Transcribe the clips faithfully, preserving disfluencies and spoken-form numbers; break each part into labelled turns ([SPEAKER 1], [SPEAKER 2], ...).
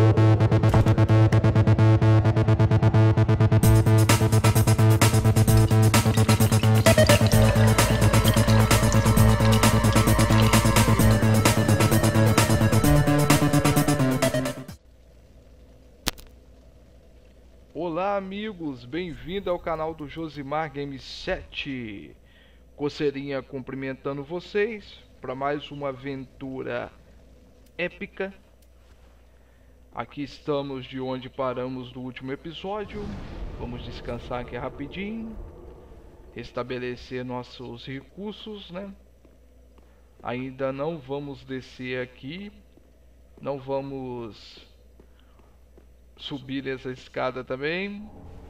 [SPEAKER 1] Olá amigos, bem-vindo ao canal do Josimar Game sete. Coceirinha cumprimentando vocês para mais uma aventura épica. Aqui estamos de onde paramos no último episódio. Vamos descansar aqui rapidinho, restabelecer nossos recursos, né? Ainda não vamos descer aqui, não vamos subir essa escada também.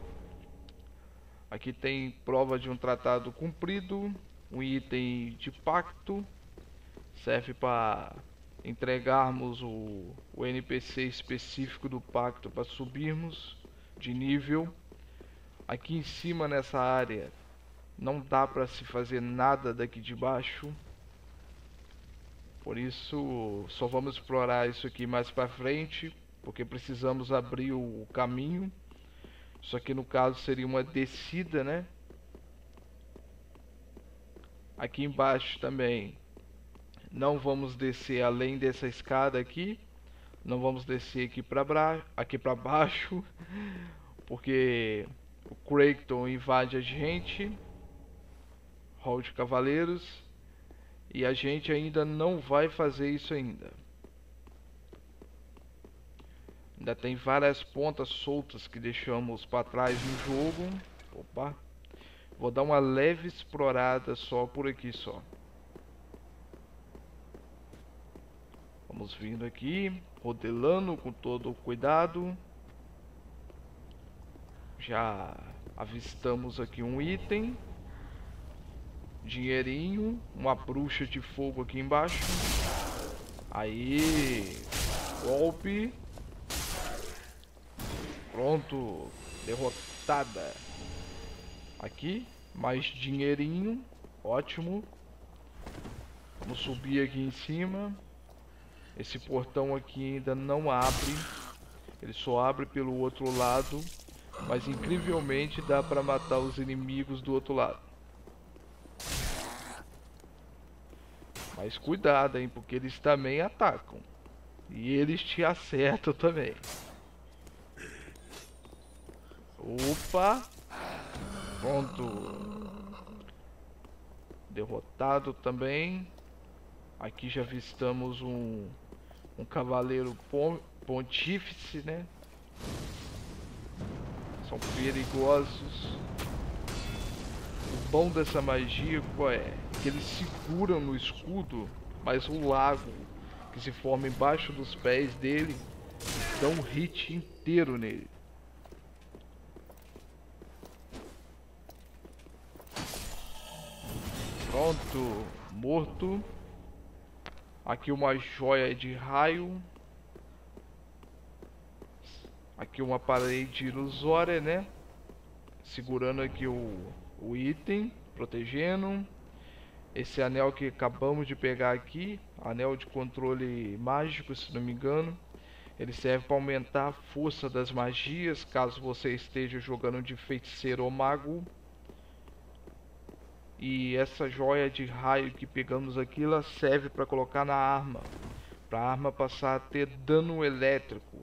[SPEAKER 1] Aqui tem prova de um tratado cumprido, um item de pacto, serve para entregarmos o, o N P C específico do pacto para subirmos de nível. Aqui em cima nessa área não dá para se fazer nada daqui de baixo, por isso só vamos explorar isso aqui mais para frente, porque precisamos abrir o caminho. Isso aqui no caso seria uma descida, né? Aqui embaixo também não vamos descer além dessa escada aqui. Não vamos descer aqui para aqui para baixo, porque o Creighton invade a gente, hall de cavaleiros, e a gente ainda não vai fazer isso ainda. Ainda tem várias pontas soltas que deixamos para trás no jogo. Opa, vou dar uma leve explorada só por aqui só. Vamos vindo aqui, rodelando com todo o cuidado. Já avistamos aqui um item, dinheirinho, uma bruxa de fogo aqui embaixo. Aí, golpe. Pronto, derrotada. Aqui, mais dinheirinho, ótimo. Vamos subir aqui em cima. Esse portão aqui ainda não abre, ele só abre pelo outro lado, mas incrivelmente dá para matar os inimigos do outro lado. Mas cuidado, hein, porque eles também atacam e eles te acertam também. Opa! Pronto. Derrotado também. Aqui já avistamos um, um cavaleiro pontífice, né? São perigosos. O bom dessa magia qual é? Que eles seguram no escudo, mas o lago que se forma embaixo dos pés dele dá um hit inteiro nele. Pronto, morto. Aqui uma joia de raio. Aqui uma parede ilusória, né? Segurando aqui o, o item, protegendo. Esse anel que acabamos de pegar aqui, anel de controle mágico, se não me engano. Ele serve para aumentar a força das magias, caso você esteja jogando de feiticeiro ou mago. E essa joia de raio que pegamos aqui, ela serve para colocar na arma, para a arma passar a ter dano elétrico,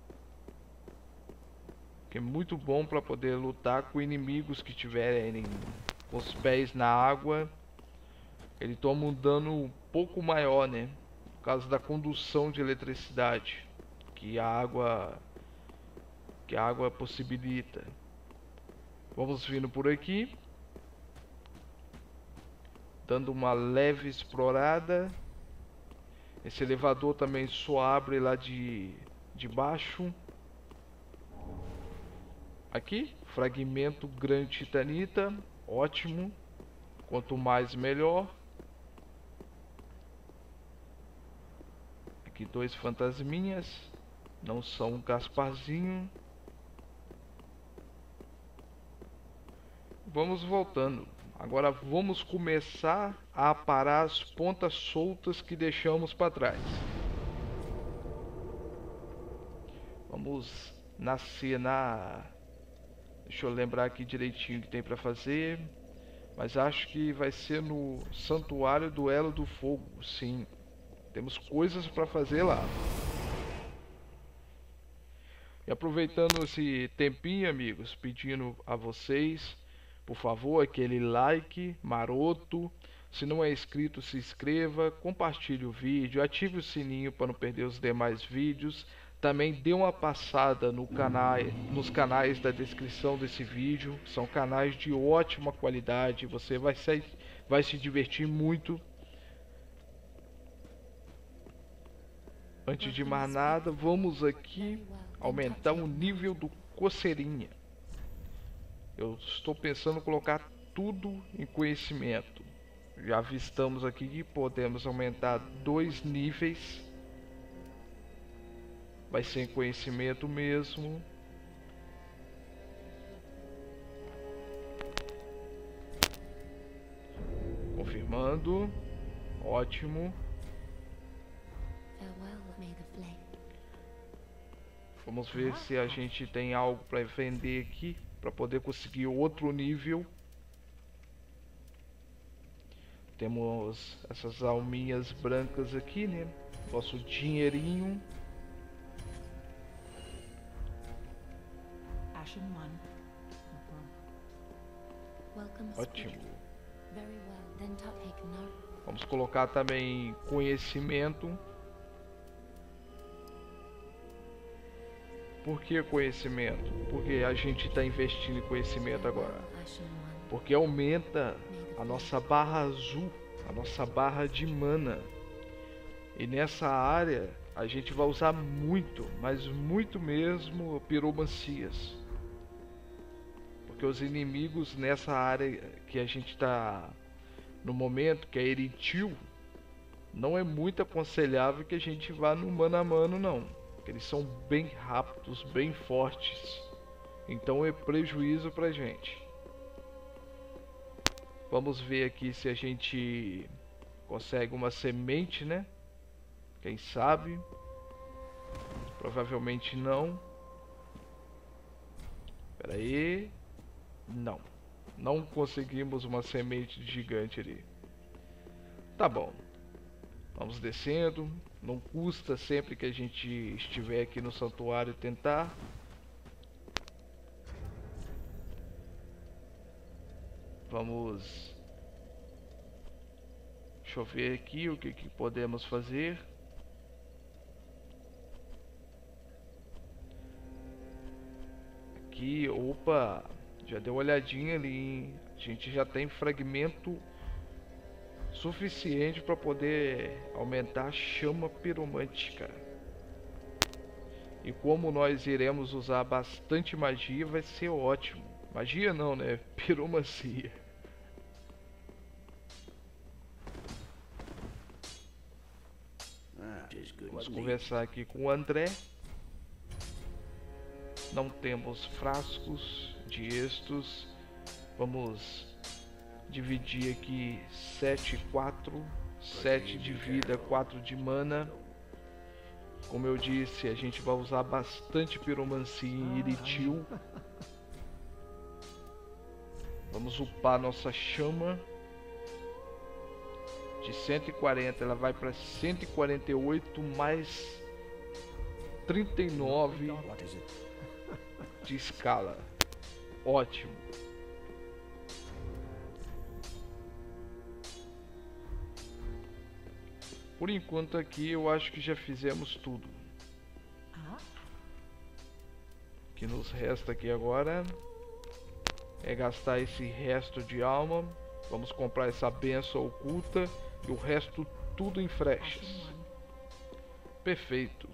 [SPEAKER 1] que é muito bom para poder lutar com inimigos que tiverem com os pés na água. Ele toma um dano um pouco maior, né, por causa da condução de eletricidade que a água que a água possibilita. Vamos vindo por aqui, dando uma leve explorada. Esse elevador também só abre lá de, de baixo. Aqui, fragmento grande titanita, ótimo. Quanto mais melhor. Aqui dois fantasminhas, não são um Gasparzinho. Vamos voltando. Agora vamos começar a aparar as pontas soltas que deixamos para trás. Vamos nascer na... Deixa eu lembrar aqui direitinho o que tem pra fazer. Mas acho que vai ser no Santuário do Elo do Fogo, sim. Temos coisas pra fazer lá. E aproveitando esse tempinho, amigos, pedindo a vocês, por favor, aquele like maroto. Se não é inscrito, se inscreva, compartilhe o vídeo, ative o sininho para não perder os demais vídeos. Também dê uma passada no canal, nos canais da descrição desse vídeo. São canais de ótima qualidade, você vai se, vai se divertir muito. Antes de mais nada, vamos aqui aumentar o nível do coceirinha. Eu estou pensando em colocar tudo em conhecimento. Já avistamos aqui que podemos aumentar dois níveis. Vai ser em conhecimento mesmo. Confirmando. Ótimo. Vamos ver se a gente tem algo para vender aqui, para poder conseguir outro nível. Temos essas alminhas brancas aqui, né? Nosso dinheirinho. Ótimo. Vamos colocar também conhecimento. Por que conhecimento? Porque a gente está investindo em conhecimento agora. Porque aumenta a nossa barra azul, a nossa barra de mana. E nessa área a gente vai usar muito, mas muito mesmo, piromancias. Porque os inimigos nessa área que a gente está no momento, que é Eritil, não é muito aconselhável que a gente vá no mano a mano não. Eles são bem rápidos, bem fortes. Então é prejuízo pra gente. Vamos ver aqui se a gente consegue uma semente, né? Quem sabe? Provavelmente não. Espera aí. Não. Não conseguimos uma semente de gigante ali. Tá bom. Vamos descendo. Não custa sempre que a gente estiver aqui no santuário tentar. Vamos... Deixa eu ver aqui o que, que podemos fazer. Aqui, opa, já deu uma olhadinha ali, hein? A gente já tem fragmento suficiente para poder aumentar a chama piromântica. E como nós iremos usar bastante magia, vai ser ótimo. Magia não, né? Piromancia. Vamos conversar aqui com o André. Não temos frascos de estos. Vamos dividir aqui sete, quatro, sete de vida, quatro de mana. Como eu disse, a gente vai usar bastante piromancia em Eritil. Vamos upar nossa chama. De cento e quarenta ela vai para cento e quarenta e oito mais trinta e nove de escala. Ótimo. Por enquanto aqui eu acho que já fizemos tudo. O que nos resta aqui agora é gastar esse resto de alma. Vamos comprar essa benção oculta e o resto tudo em flechas. Perfeito.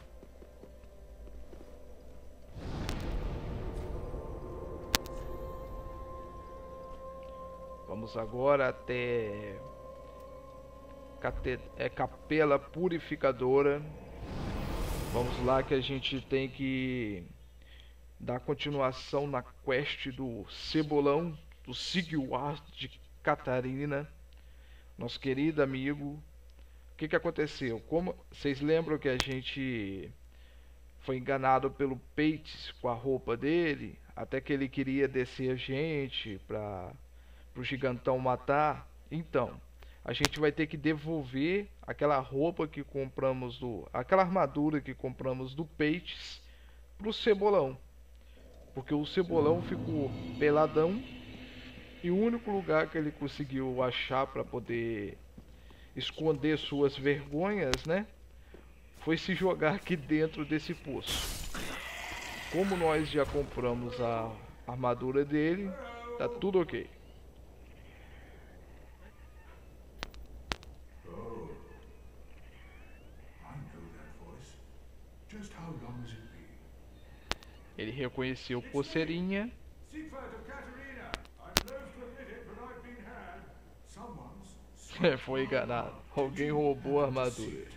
[SPEAKER 1] Vamos agora até Cate... é Capela Purificadora. Vamos lá que a gente tem que dar continuação na quest do Cebolão, do Sigward de Catarina, nosso querido amigo. O que que aconteceu? Como vocês lembram que a gente foi enganado pelo Pates com a roupa dele, até que ele queria descer a gente para o gigantão matar. Então, a gente vai ter que devolver aquela roupa que compramos do, aquela armadura que compramos do Pates pro Cebolão, porque o Cebolão ficou peladão e o único lugar que ele conseguiu achar para poder esconder suas vergonhas, né, foi se jogar aqui dentro desse poço. Como nós já compramos a armadura dele, tá tudo ok. Ele reconheceu Poceirinha. Foi enganado. Alguém roubou a armadura.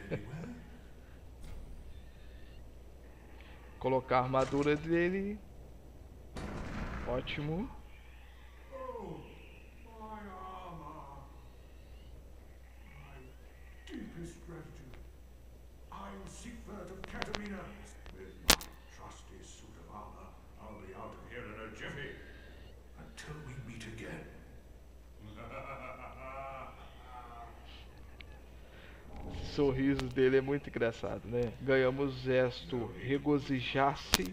[SPEAKER 1] Colocar a armadura dele. Ótimo. O sorriso dele é muito engraçado, né? Ganhamos o gesto regozijar-se.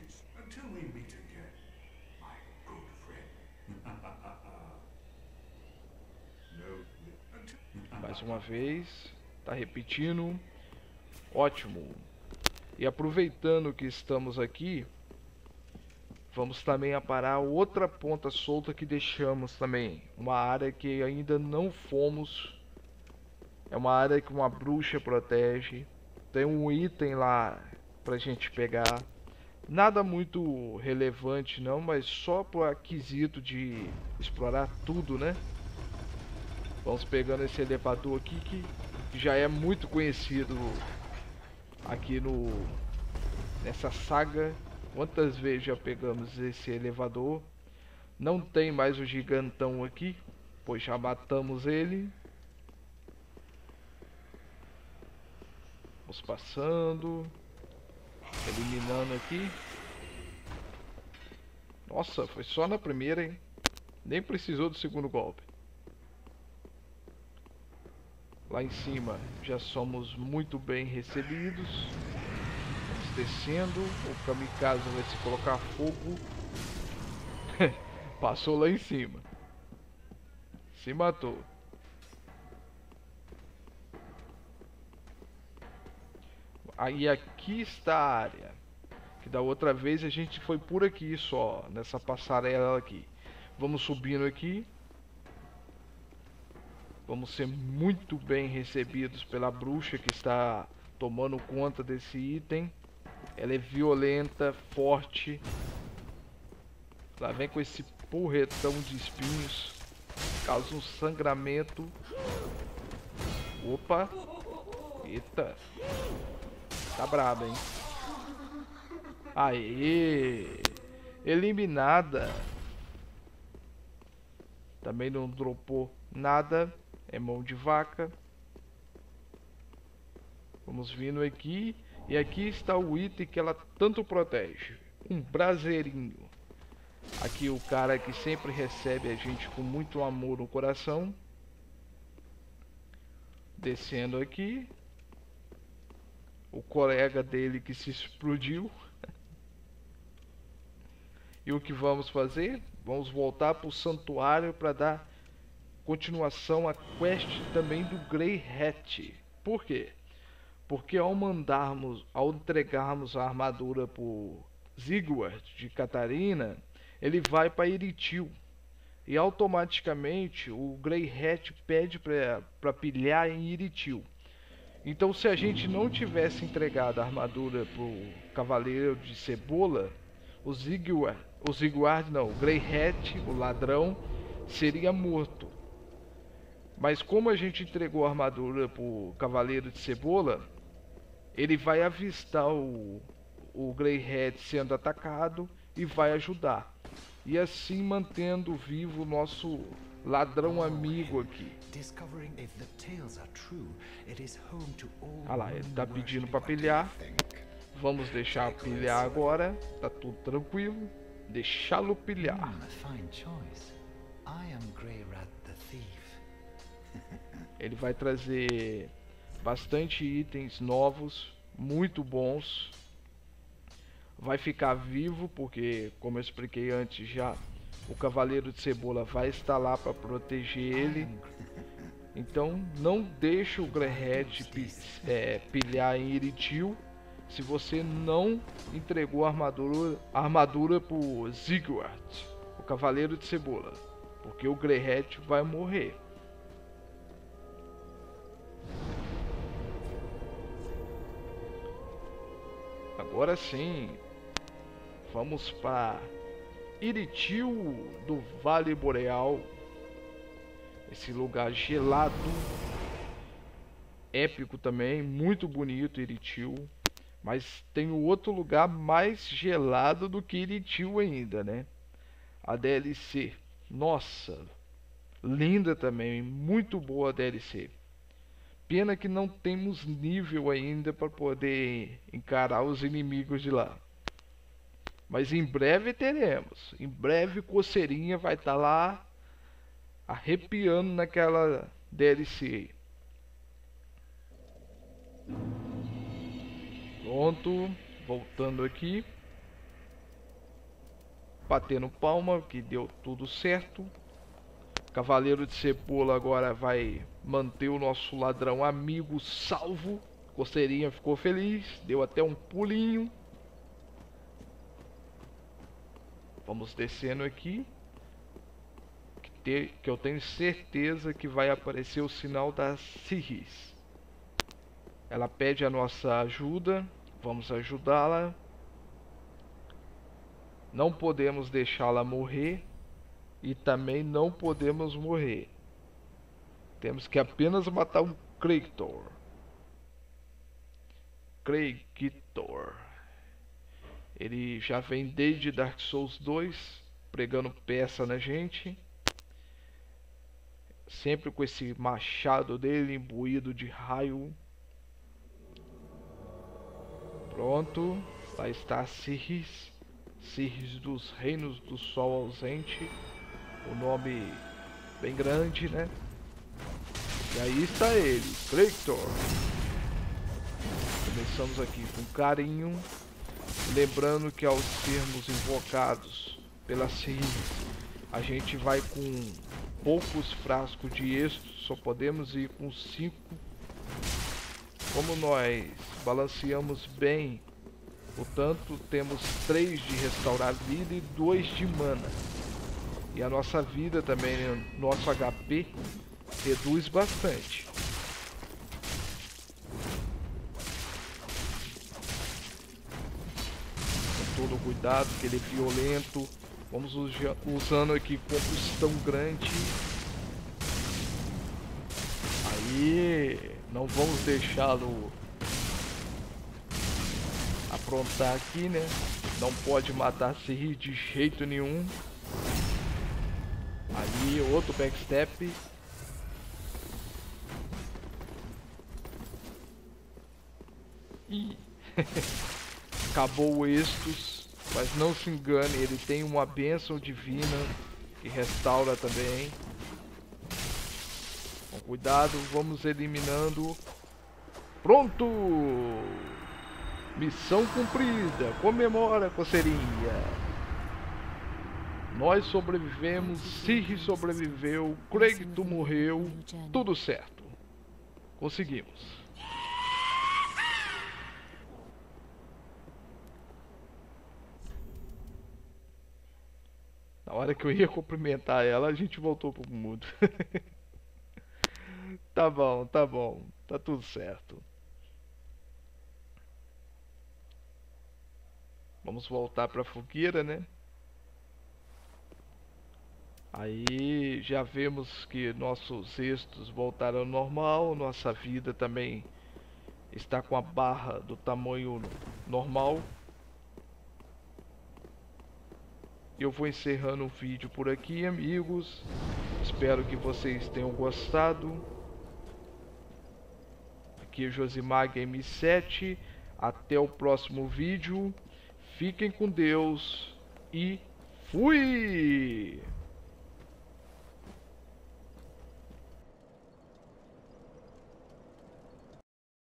[SPEAKER 1] Mais uma vez, tá repetindo. Ótimo. E aproveitando que estamos aqui, vamos também aparar outra ponta solta que deixamos também. Uma área que ainda não fomos. É uma área que uma bruxa protege. Tem um item lá pra gente pegar. Nada muito relevante não, mas só pro aquisito de explorar tudo, né? Vamos pegando esse elevador aqui que já é muito conhecido aqui no nessa saga. Quantas vezes já pegamos esse elevador? Não tem mais o gigantão aqui, pois já matamos ele. Vamos passando, eliminando aqui. Nossa, foi só na primeira, hein? Nem precisou do segundo golpe. Lá em cima já somos muito bem recebidos. Vamos descendo. O kamikaze vai se colocar fogo. Passou lá em cima. Se matou. Aí aqui está a área. Que da outra vez a gente foi por aqui só. Nessa passarela aqui. Vamos subindo aqui. Vamos ser muito bem recebidos pela bruxa que está tomando conta desse item. Ela é violenta, forte. Lá vem com esse porretão de espinhos. Causa um sangramento. Opa. Eita. Tá braba, hein? Aê. Eliminada. Também não dropou nada. É mão de vaca. Vamos vindo aqui. E aqui está o item que ela tanto protege. Um braseirinho. Aqui o cara que sempre recebe a gente com muito amor no coração. Descendo aqui. O colega dele que se explodiu. E o que vamos fazer? Vamos voltar para o santuário para dar continuação à quest também do Grey Hat. Por quê? Porque ao mandarmos, ao entregarmos a armadura por Sigward de Catarina, ele vai para Iritil. E automaticamente o Grey Hat pede para pilhar em Iritil. Então se a gente não tivesse entregado a armadura pro Cavaleiro de Cebola, o Sigward, o Sigward não, o Grey Hat, o ladrão, seria morto. Mas como a gente entregou a armadura pro Cavaleiro de Cebola, ele vai avistar o, o Grey Hat sendo atacado e vai ajudar. E assim mantendo vivo o nosso ladrão amigo aqui. Ah lá, ele tá pedindo pra pilhar. Vamos deixar pilhar agora. Tá tudo tranquilo. Deixá-lo pilhar.
[SPEAKER 2] Hmm, a fine choice. I am Greyrat the Thief.
[SPEAKER 1] Ele vai trazer bastante itens novos, muito bons. Vai ficar vivo porque, como eu expliquei antes já, o Cavaleiro de Cebola vai estar lá para proteger ele. Então não deixe o Greyrat pi é, pilhar em Irithyll se você não entregou a armadura, a armadura pro Sigurd, o Cavaleiro de Cebola, porque o Greyrat vai morrer. Agora sim, vamos para Irithyll do Vale Boreal. Esse lugar gelado, épico também, muito bonito Irithyll. Mas tem outro lugar mais gelado do que Irithyll ainda, né? A D L C. Nossa, linda também, muito boa a D L C. Pena que não temos nível ainda para poder encarar os inimigos de lá. Mas em breve teremos. Em breve Coceirinha vai estar lá arrepiando naquela D L C. Pronto, voltando aqui. Batendo palma, que deu tudo certo. Cavaleiro de Cebola agora vai manter o nosso ladrão amigo salvo. Coceirinha ficou feliz, deu até um pulinho. Vamos descendo aqui. Que, te, que eu tenho certeza que vai aparecer o sinal da Sirris. Ela pede a nossa ajuda. Vamos ajudá-la. Não podemos deixá-la morrer. E também não podemos morrer. Temos que apenas matar um Kragtor. Kragtor. Ele já vem desde Dark Souls dois, pregando peça na gente. Sempre com esse machado dele imbuído de raio. Pronto. Lá está a Sirris. Sirris dos Reinos do Sol Ausente. O nome bem grande, né? E aí está ele, Kragtor. Começamos aqui com carinho. Lembrando que ao sermos invocados pela Sirris, a gente vai com poucos frascos de êxito. Só podemos ir com cinco. Como nós balanceamos bem, portanto temos três de restaurar vida e dois de mana. E a nossa vida também, nosso H P reduz bastante. Com todo cuidado, que ele é violento. Vamos usando aqui combustão grande. Aí, não vamos deixá-lo aprontar aqui, né? Não pode matar Sirris de jeito nenhum. Ali, outro backstep. Ih, acabou o Estus, mas não se engane, ele tem uma bênção divina que restaura também. Com cuidado, vamos eliminando. Pronto! Missão cumprida, comemora, Coceirinha. Nós sobrevivemos, Sirris sobreviveu, Kragtor morreu, tudo certo. Conseguimos. Na hora que eu ia cumprimentar ela, a gente voltou pro mundo. Tá bom, tá bom, tá tudo certo. Vamos voltar pra fogueira, né? Aí já vemos que nossos êxitos voltaram ao normal, nossa vida também está com a barra do tamanho normal. Eu vou encerrando o vídeo por aqui, amigos. Espero que vocês tenham gostado. Aqui é Josimar Game sete. Até o próximo vídeo. Fiquem com Deus e fui!